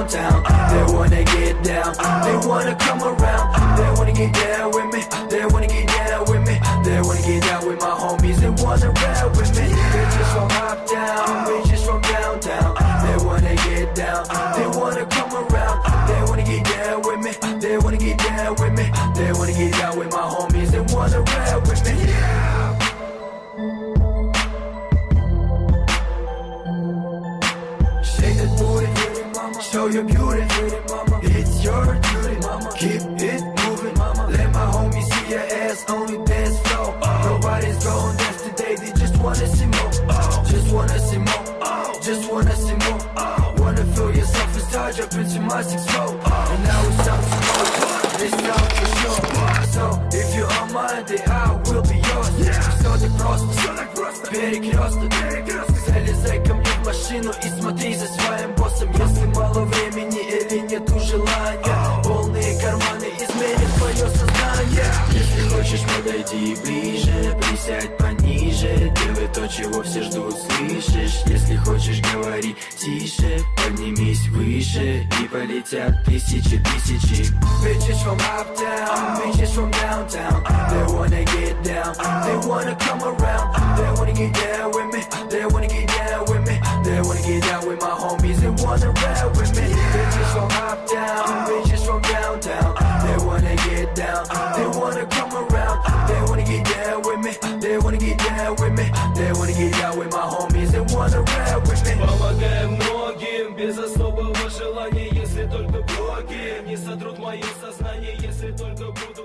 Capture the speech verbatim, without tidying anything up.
downtown. They wanna get down, they wanna come around. They wanna get down with me, they wanna get down with me. They wanna get down with my homies, they wanna ride with me. Bitches from uptown, bitches from downtown. They wanna get down, they wanna come around. They wanna get down with me, they wanna get down with me. They wanna get down with my homies, they wanna ride with me. Yeah. Shake that booty, show your beauty. It's your duty, keep it moving. Let my homies see your ass on the dance floor. Nobody's gon' dance today, they just wanna see more. Just wanna see more, just wanna see more. Wanna feel yourself as charge up into my six four. And now it's time to go, it's time for sure. So if you're on my day, I will be yours. Все так просто, перекресток. Залезай ко мне в машину и смотри за своим боссом. Если мало времени или нету желания, полные карманы изменят твое сознание. Если хочешь, подойди ближе, присядь пониже. Делай то, чего все ждут, слышишь? Если хочешь, говори тише, поднимись выше, и полетят тысячи тысячи. Bitches from uptown, bitches from downtown. They wanna get down, they wanna come around. They wanna get down with me, they wanna get down with me. They wanna get down with my homies, they wanna ride with me. Bitches from uptown, bitches from downtown. They wanna get down, they wanna come around. They wanna get down with me, they wanna get down with me. They wanna get down with my homies, they wanna ride with me. Помогаем многим, без особого желания, если только боги не сотрут мое сознание, если только буду